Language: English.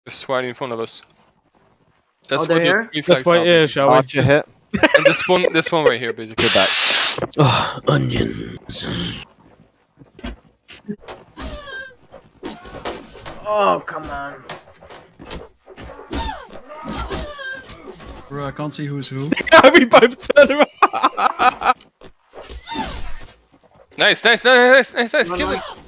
Just right in front of us. Oh, they're here? Just right here, shall we? Archer hit. And this one right here, basically. Get back. Oh, onions. Oh, come on. Bro, I can't see who's who. We both turn around. Nice. Kill him.